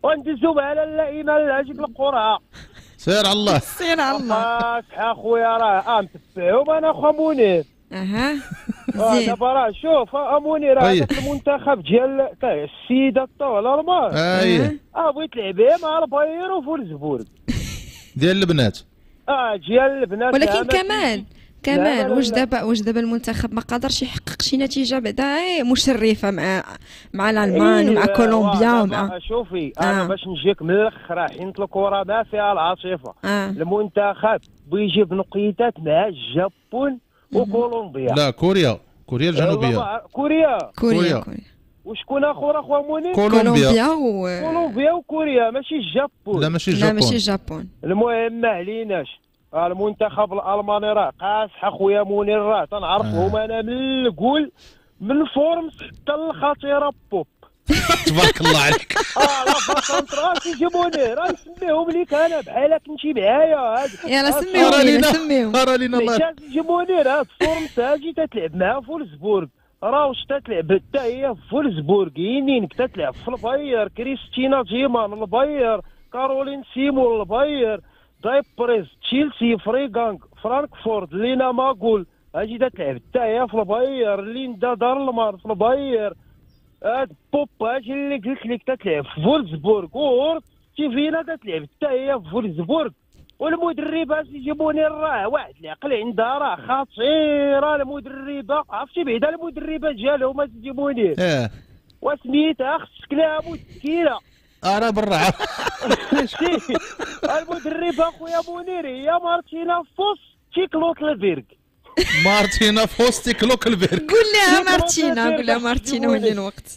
وندزو على اللئيمه لهجيك القرعه. سير على الله. سير على الله. اخويا راه متبعهم انا اخو منير. اها زين. دابا راه شوف منير هذاك المنتخب ديال السيده الطول المار. بغيت تلعب مع الباير وفولسبورغ ديال البنات. ديال البنات. ولكن كمال واش دابا المنتخب ما قدرش يحقق شي نتيجه بعدا مشرفه مع الالمان ومع كولومبيا ومع شوفي انا باش نجيك من الاخر حيت الكره ما فيها العاطفه. المنتخب بيجيب نقيتات مع الجابون وكولومبيا. لا كوريا الجنوبيه. كوريا وشكون اخو منير؟ كولومبيا وكوريا ماشي الجابون. لا ماشي الجابون. المهم ما عليناش. المنتخب الالماني راه قاصح اخويا منير راه تنعرفهم انا من القول من الفورمس حتى الخطيره بوب. تبارك الله عليك. لا فاسونطرال سيدي منير راه نسميهم ليك انا بحالك كنتي معايا. يلا سميهم راه لينا الله. سيدي منير هاد الفورمس هاجي تتلعب مع فولسبورغ راه واش تتلعب حتى هي في فولسبورغ ينينك تتلعب في الباير كريستينا جيمان الباير كارولين سيمون الباير دايبريز تشيلسي فريغانغ فرانكفورت لينا ماغول اجي تلعب حتى هي في الباير ليندا دارلمار في الباير هاد بوب اجي اللي قلت لك تتلعب في فولسبورغ وورت تيفينا تتلعب حتى هي في فولسبورغ والمدربه سيدي منير راه واحد العقل عندها راه خطيره. المدربه عرفتي بعدا المدربه ديالهم سيدي منير وسميتها خصك لها مسكينه راه بالرعب. المدربه اخويا منير هي مارتينا فوستيكلوكلبيرغ. مارتينا فوستيكلوكلبيرغ. قول لها مارتينا ولي الوقت.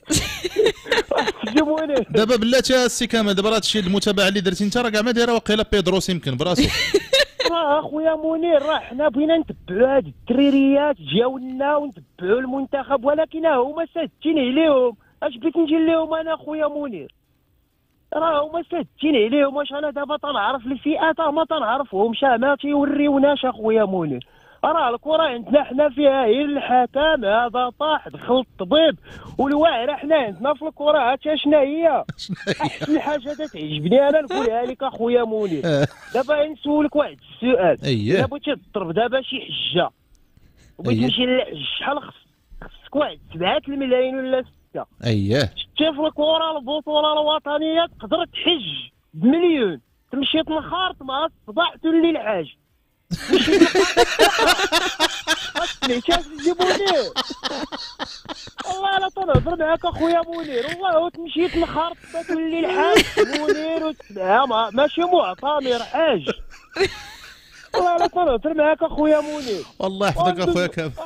دابا بلاتي السي كامل دابا راه هادشي المتابعه اللي درتي انت راه كاع ما دايره واقيلا بيدروس يمكن براسو. اخويا منير راه حنا بغينا نتبعوا هاد الدريريات ديالنا ونتبعوا المنتخب ولكن هما سادتين عليهم. اش بغيت ندير لهم انا اخويا منير؟ راه هما سادتين عليهم. واش انا دابا تنعرف الفئات ما تنعرفهمش ما تيوريوناش اخويا منير. راه الكره عندنا حنا فيها غير الحكم هذا طاح دخل الطبيب والواعره. حنا عندنا في الكره عرفتي شنو هي؟ احسن حاجه تعجبني انا نقولها لك اخويا منير. دابا نسولك واحد السؤال. الا بغيتي تضرب دابا شي حجه وبغيتي تمشي للحج شحال خصك واحد 7 الملايين ولا 6؟ شتي في الكره البطوله الوطنيه تقدر تحج بمليون تمشي تنخرط مع الصباح تولي الحاج. منير والله لا تنهضر معاك اخويا منير والله تمشي تنخرط تولي الحاج منير وتسمعها ماشي معتمر حاج. والله لا تنهضر معاك اخويا منير. والله يحفظك اخويا كامل.